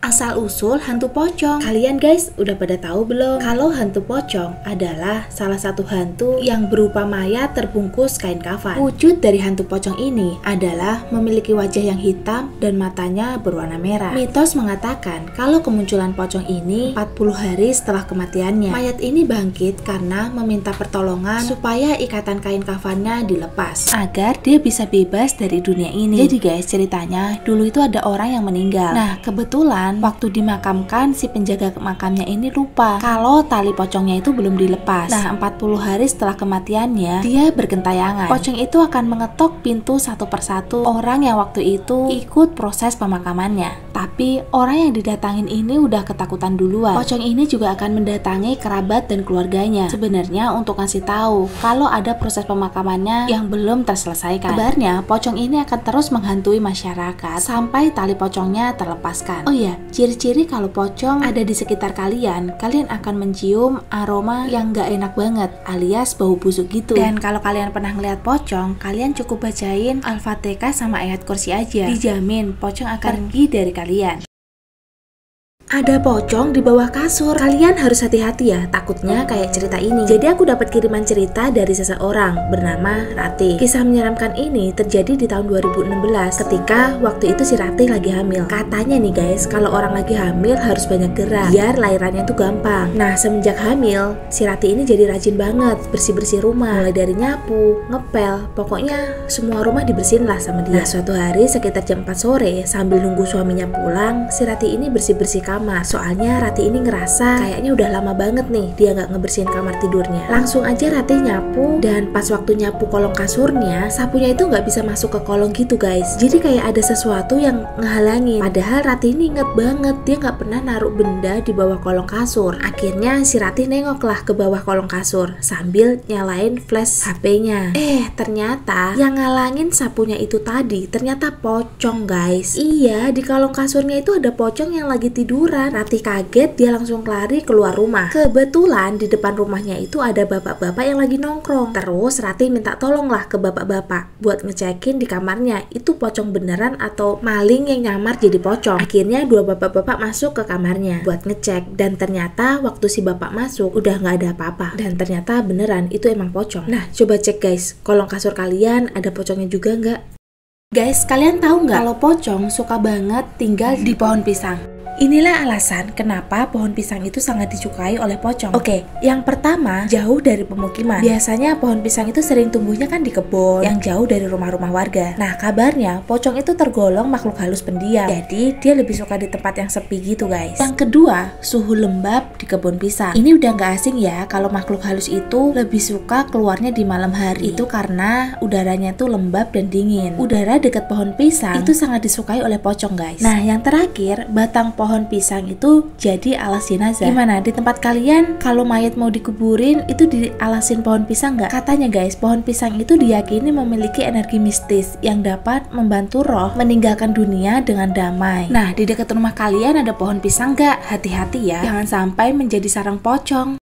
Asal-usul hantu pocong. Kalian guys, udah pada tahu belum? Kalau hantu pocong adalah salah satu hantu yang berupa mayat terbungkus kain kafan. Wujud dari hantu pocong ini adalah memiliki wajah yang hitam dan matanya berwarna merah. Mitos mengatakan kalau kemunculan pocong ini 40 hari setelah kematiannya. Mayat ini bangkit karena meminta pertolongan supaya ikatan kain kafannya dilepas agar dia bisa bebas dari dunia ini. Jadi guys, ceritanya dulu itu ada orang yang meninggal. Nah, kebetulan waktu dimakamkan si penjaga makamnya ini lupa kalau tali pocongnya itu belum dilepas. Nah, 40 hari setelah kematiannya dia bergentayangan. Pocong itu akan mengetok pintu satu persatu orang yang waktu itu ikut proses pemakamannya. Tapi orang yang didatangin ini udah ketakutan duluan. Pocong ini juga akan mendatangi kerabat dan keluarganya sebenarnya untuk ngasih tahu kalau ada proses pemakamannya yang belum terselesaikan. Kabarnya pocong ini akan terus menghantui masyarakat sampai tali pocongnya terlepaskan. Oh iya, ciri-ciri kalau pocong ada di sekitar kalian akan mencium aroma yang gak enak banget alias bau busuk gitu. Dan kalau kalian pernah ngeliat pocong, kalian cukup bacain Al-Fatihah sama ayat kursi aja, dijamin pocong akan pergi dari kalian. Ada pocong di bawah kasur. Kalian harus hati-hati ya, takutnya kayak cerita ini. Jadi aku dapat kiriman cerita dari seseorang bernama Ratih. Kisah menyeramkan ini terjadi di tahun 2016 ketika waktu itu si Ratih lagi hamil. Katanya nih guys, kalau orang lagi hamil harus banyak gerak biar lahirannya tuh gampang. Nah, semenjak hamil, si Ratih ini jadi rajin banget bersih-bersih rumah, mulai dari nyapu, ngepel, pokoknya semua rumah dibersihin lah sama dia. Nah, suatu hari sekitar jam 4 sore sambil nunggu suaminya pulang, si Ratih ini bersih-bersih kamar. Soalnya Ratih ini ngerasa kayaknya udah lama banget nih dia nggak ngebersihin kamar tidurnya. Langsung aja Ratih nyapu, dan pas waktu nyapu kolong kasurnya, sapunya itu nggak bisa masuk ke kolong gitu guys. Jadi kayak ada sesuatu yang ngehalangin. Padahal Ratih ini inget banget dia nggak pernah naruh benda di bawah kolong kasur. Akhirnya si Ratih nengok lah ke bawah kolong kasur sambil nyalain flash HP-nya. Ternyata yang ngalangin sapunya itu tadi ternyata pocong guys. Iya, di kolong kasurnya itu ada pocong yang lagi tidur. Ratih kaget, dia langsung lari keluar rumah. Kebetulan di depan rumahnya itu ada bapak-bapak yang lagi nongkrong. Terus Ratih minta tolong lah ke bapak-bapak buat ngecekin di kamarnya itu pocong beneran atau maling yang nyamar jadi pocong. Akhirnya dua bapak-bapak masuk ke kamarnya buat ngecek, dan ternyata waktu si bapak masuk udah nggak ada apa-apa, dan ternyata beneran itu emang pocong. Nah, coba cek guys, kolong kasur kalian ada pocongnya juga nggak? Guys, kalian tahu nggak kalau pocong suka banget tinggal di pohon pisang? Inilah alasan kenapa pohon pisang itu sangat disukai oleh pocong. Oke, yang pertama, jauh dari pemukiman. Biasanya pohon pisang itu sering tumbuhnya kan di kebun yang jauh dari rumah-rumah warga. Nah, kabarnya pocong itu tergolong makhluk halus pendiam. Jadi, dia lebih suka di tempat yang sepi gitu guys. Yang kedua, suhu lembab di kebun pisang. Ini udah nggak asing ya kalau makhluk halus itu lebih suka keluarnya di malam hari. Itu karena udaranya tuh lembab dan dingin. Udara dekat pohon pisang itu sangat disukai oleh pocong guys. Nah, yang terakhir, batang pohon pisang itu jadi alas jenazah. Gimana di tempat kalian kalau mayat mau dikuburin itu dialasin pohon pisang nggak? Katanya guys, pohon pisang itu diyakini memiliki energi mistis yang dapat membantu roh meninggalkan dunia dengan damai. Nah, di dekat rumah kalian ada pohon pisang nggak? Hati-hati ya, jangan sampai menjadi sarang pocong.